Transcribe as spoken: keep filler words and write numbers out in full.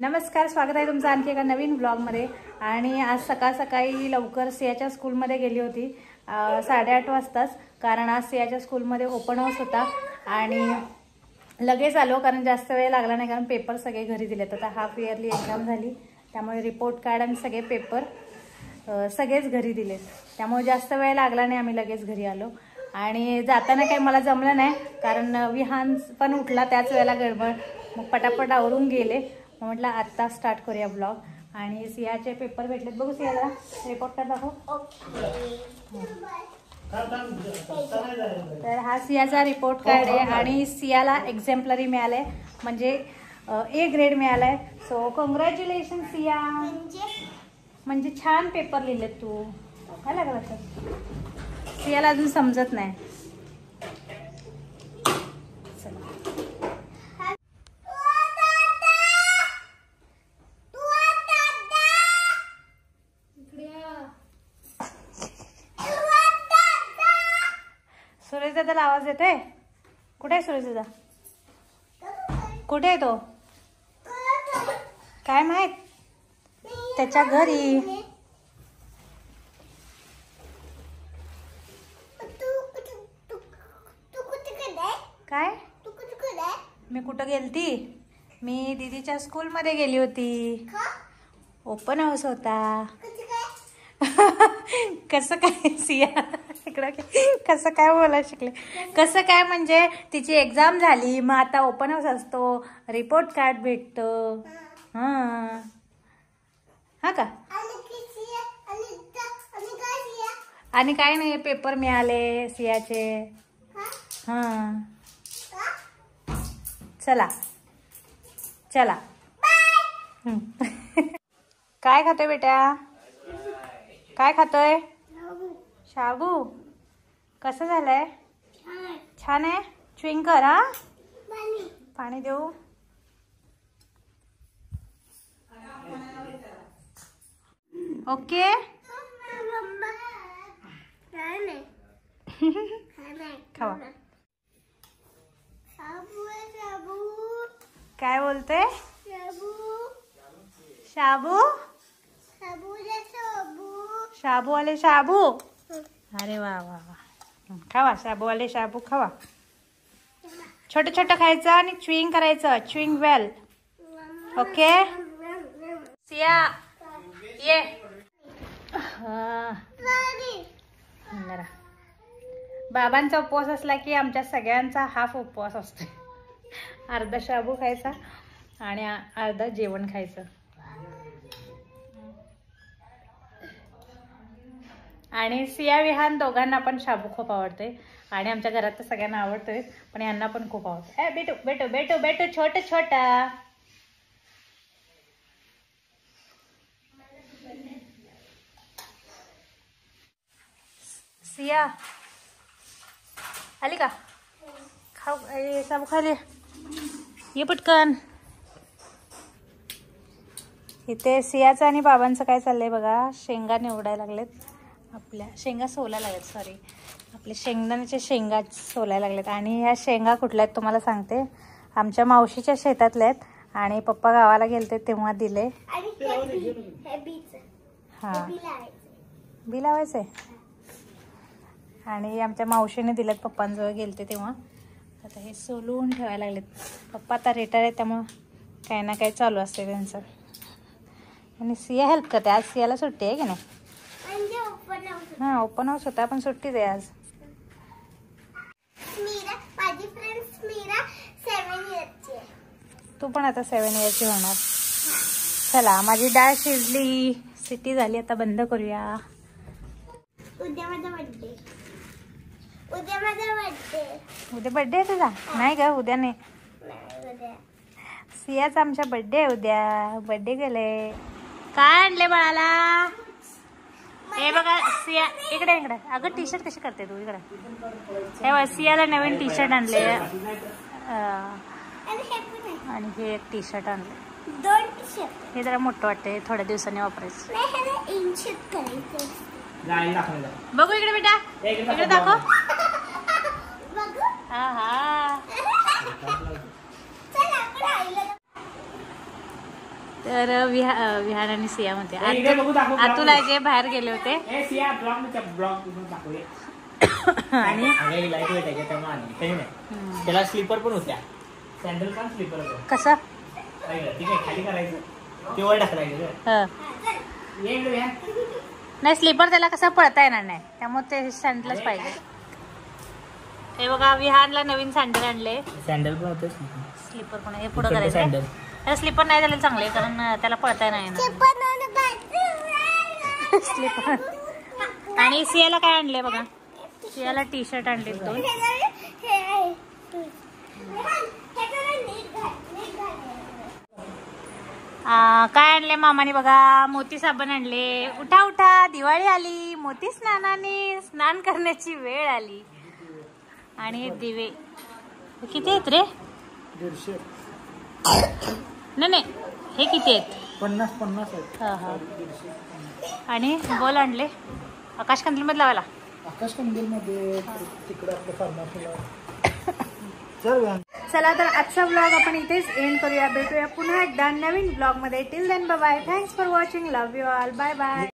नमस्कार, स्वागत आहे तुमचं आणखी एका नवीन ब्लॉगमध्ये। आणि आज सकाळ सकाळी लवकर सियाच्या स्कूलमध्ये गेली होती साडेआठ वाजताच, कारण आज सियाच्या स्कूलमध्ये ओपन हाऊस होता आणि लगेच आलो कारण जास्त वेळ लागला नाही, कारण पेपर सगळे घरी दिलेत। आता हाफ इयरली एक्झाम झाली त्यामुळे रिपोर्ट कार्ड आणि सगळे पेपर सगळेच घरी दिलेत, त्यामुळे जास्त वेळ लागला नाही, आम्ही लगेच घरी आलो। आणि जाताना काही मला जमलं नाही कारण विहान पण उठला त्याच वेळेला गडबड, मग पटापट आवरून गेले। म्हटलं आता स्टार्ट करूया ब्लॉग। आणि सियाचे पेपर भेटलेत, बघू सियाला रिपोर्ट कार्ड दाखव। तर हा सियाचा रिपोर्ट कार्ड आहे आणि सियाला एक्झॅम्पलरी मिळाले, म्हणजे ए ग्रेड मिळालाय। सो कॉंग्रॅच्युलेशन सिया, म्हणजे छान पेपर लिहिलेत तू। काय लागलं लक्षात? सियाला अजून समजत नाही। सुरेश दादाला आवाज येतोय? कुठे आहे सुरेश दादा? कुठे आहे तो? काय माहित, त्याच्या घरी। काय मी कुठं गेलती? मी दीदीच्या स्कूल मध्ये गेली होती, ओपन हाऊस होता। कसं काय सिया इकडं कसं काय बोलायला शिकले? कसं काय म्हणजे तिची एक्झाम झाली, मग आता ओपन हाऊस असतो, रिपोर्ट कार्ड भेटतं। हां हा का? आणि काय नाही, पेपर मिळाले सियाचे। हां चला चला। काय खातोय बेटा? काय खातोय? शाबू। कसं झालंय? छान आहे। च्युइंग कर। हा, पाणी देऊ? ओके। खावा। काय बोलते? शाबू शाबू वाले शाबू। अरे वा वा वा, खावा शाबू वाले शाबू खावा। छोटं छोटं खायचं आणि च्युइंग करायचं, च्युइंग वेल। ओके सिया ये। बाबांचा उपवास असला की आमच्या सगळ्यांचा हाफ उपवास असतो, अर्धा शाबू खायचा आणि अर्धा जेवण खायचं। आणि सिया विहान दोघांना पण शाबू खूप आवडते आणि आमच्या घरात तर सगळ्यांना आवडतोय, पण यांना पण खूप आवडतं। ए बेटू बेटू बेटू बेटू छोट छोटा। सिया आली का? खाऊ शाबू खाली ये पटकन। इथे सियाचं आणि बाबांचं काय चाललंय बघा, शेंगा निवडायला लागलेत, आपल्या शेंगा सोलायला लागलेत, सॉरी आपले शेंगदाण्याचे शेंगा सोलायला लागलेत। आणि ह्या शेंगा कुठल्या आहेत तुम्हाला सांगते, आमच्या मावशीच्या शेतातल्या आहेत आणि पप्पा गावाला गेलते तेव्हा दिले। हां बी लावायचंय आणि आमच्या मावशीने दिलेत, पप्पांजवळ गेलते तेव्हा। आता हे सोलून ठेवायला लागलेत, पप्पा आता रिटायर आहे त्यामुळं काही ना काही चालू असते त्यांचं। आणि सिया हेल्प करते, आज सियाला सुट्टी आहे की नाही? हां ओपन हाऊस होता पण सुट्टीच आहे आज। तू पण आता सेवन इयरची होणार। चला माझी डाळ शिजली, सिटी झाली, आता बंद करूया। उद्या माझा बर्थडे, उद्या माझा बर्थडे। उद्या बर्थडे आहे तुझा? नाही का, उद्या नाही, सियाचा आमच्या बर्थडे आहे उद्या। बर्थडे गेले। काय आणले बाळाला? हे बघा सिया, इकडे इकडे। अगं टी शर्ट कशी करते तू? इकडे हे बघा, सियाला नवीन टी शर्ट आणले आणि हे एक टी शर्ट आणले, दोन टी शर्ट। हे जरा मोठं वाटतंय, थोड्या दिवसांनी वापरायचं। बघू इकडे बेटा, इकडे दाखव। हा हा तर विहा विहान आणि सिया मध्ये ए, इकडे बघू, दाखव, ब्लॉग अतुल जे बाहेर गेले होते ए सिया ब्लॉग मध्ये ब्लॉग दाखवूया. आणि अगं लाईट वेट आहे त्यामुळे आली काही नाही. त्याला स्लीपर पण होत्या. सॅन्डल पण स्लीपर होतं. कसं ठीक आहे खाली करायचं ते वर ढकलायचं. हं. ये इकडे विहान. नाही स्लीपर त्याला कसं पळता येणार नाही त्यामुळे ते सँडलच पाहिजे. हे बघा विहानला नवीन सँडल आणले. सॅन्डल पण होतं. स्लीपर पण हे पुढं करायचं त्याला स्लीपर नाही झालेलं चांगले कारण त्याला पळता येणार ना स्लीपर. आणि सियाला काय आणले बघा सियाला टी शर्ट आणले दोन. आ, काय आणले मामाने बघा मोती साबण आणले. उठा उठा दिवाळी आली मोती स्नानाने स्नान करण्याची वेळ आली. आणि दिवे किती आहेत रे? दीडशे नाही नाही हे किती आहेत? पन्नास पन्नास आहेत. हा हा. आणि बॉल आणले आकाश कंदील मध्ये लावायला. आकाश कंदील मध्ये तिकडे आपलं फार्मसीला. चला तर आजचा ब्लॉग आपण इथेच एंड करूया. भेटूया पुन्हा एकदा नवीन ब्लॉग मध्ये. Till then bye bye. Thanks for watching. Love you all. Bye bye.